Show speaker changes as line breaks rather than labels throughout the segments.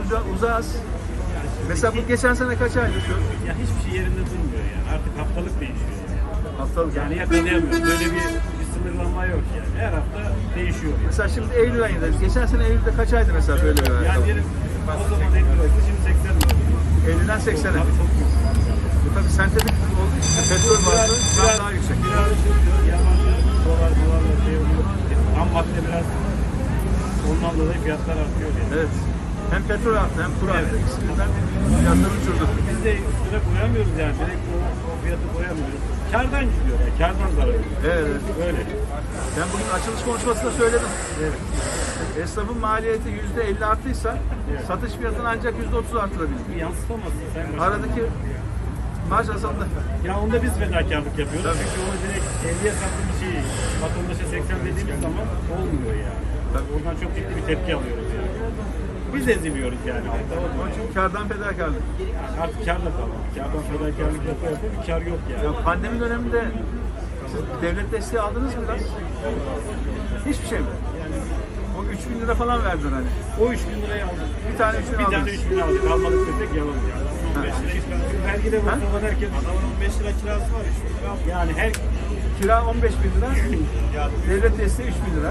uzağız. Mesela bu geçen sene kaç aydı şu?
Ya hiçbir şey yerinde durmuyor yani. Artık haftalık değişiyor.
Haftalık.
Yani yakalayamıyoruz. Böyle bir sınırlama yok yani. Her hafta değişiyor.
Mesela şimdi Eylül ayındayız. Geçen sene Eylül'de kaç aydı mesela böyle bir ayakkabı?
Yani diyelim o zaman 50 liraydı, şimdi 80 lira.
Eylül'den 80'e.
Tabii çok yüksek.
Bu tabii sentetik olduğu için petrol bazlı biraz daha yüksek.
Biraz yabancı dolarla şey oluyor. Ham madde biraz ondan dolayı fiyatlar artıyor yani.
Evet. Hem petrol arttı hem kur arttı. İkisinden fiyatları uçurdu.
Biz de üstüne koyamıyoruz yani. Direkt o fiyatı koyamıyoruz. Kârdan gidiyor yani. Kârdan zarar ediyor.
Evet.
Öyle.
Ben bugün açılış konuşmasında söyledim.
Evet.
Esnafın maliyeti %50 arttıysa satış fiyatını ancak %30 artırabilir.
Bir yansıtamazsın sen.
Aradaki marj azaldı.
Ya onda biz fedakarlık yapıyoruz.
Tabii.
Çünkü onu direkt 50'ye sattığım bir şeyi vatandaşa 80 dediğimiz zaman olmuyor yani.
Tabii.
Oradan çok ciddi bir tepki alıyoruz yani. Biz eziliyoruz yani.
Onun için kârdan fedakarlık.
Artık kâr da tamam. Kârdan fedakarlık yapıyor bir kâr yok yani.
Ya pandemi döneminde siz devlet desteği aldınız mı biraz? Hiçbir şey mi? O 3.000 lira falan verdin hani.
O 3.000 lirayı aldık.
Bir tane 3.000
Bir tane
aldınız.
3.000 aldık. Almadık desek yalan yani. 15 lira. Vergi de vursalar herkes. Adamın 15 lira kirası var. Yani her
Kira 15.000 lira. Devlet desteği 3.000 lira.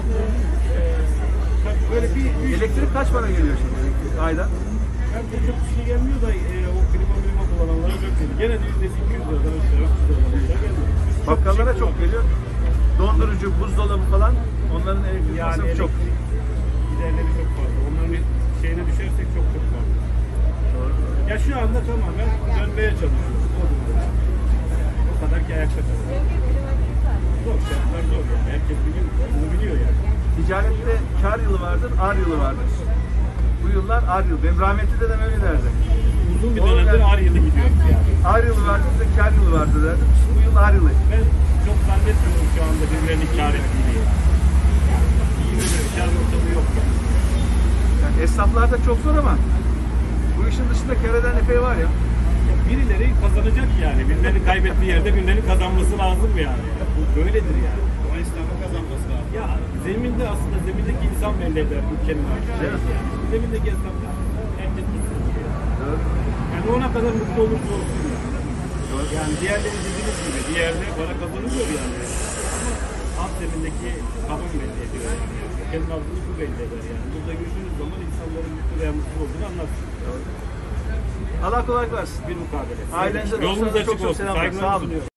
böyle bir
Elektrik kaç para geliyor şimdi ayda?
hem de çok bir şey gelmiyor da o klima kullananlara çok geliyor. Gene de %200 liradan 300 liradan gelmiyor.
Bakkallara çok geliyor. Dondurucu, buzdolabı falan onların elektrik
Yani
masrafı çok.
giderleri çok fazla. Onların şeyine düşersek çok fazla. Ya şu anda tamamen dönmeye çalışıyoruz. O durumda. O kadar ki ayakta kalıyoruz. Zor şartlar zor yani. Herkes bunu biliyor yani.
Ticarette kar yılı vardır, ar yılı vardır. Bu yıllar ar yıl. Benim rahmetli dedem öyle derdi.
Uzun bir dönemdir ar yılı gidiyoruz yani.
Ar yılı vardı, bize kar yılı vardı derdi. Bu yıl ar yılı.
Ben çok zannetmiyorum şu anda birilerini kâr ettiğini. Yani iyi bir kâr ortamı yok yani.
Yani esnaflarda çok zor ama bu işin dışında kar eden epey var ya.
Birileri kazanacak yani. Birileri kaybettiği yerde birileri kazanması lazım yani. Bu böyledir yani. O esnafın kazanması lazım. Ya zeminde aslında zemindeki insan belli eder ülkenin artık.
Evet.
Zemindeki esnaf herkes gitsin. Yani ona kadar mutlu olursa olsun yani. Yani diğerleri dediğiniz gibi bir yerde para kazanılıyor yani. Ama alt zemindeki kadın belli ediyor yani. Ülkenin altını bu belli eder yani. Burada gördüğünüz zaman insanların mutlu veya mutsuz olduğunu anlarsınız.
Allah kolaylık versin.
Bir mukabele.
Ailenize,
Yolunuz
dostlarınıza
açık
çok
olsun.
selamlar.
Saygılarımı
Sağ olun.
sunuyorum.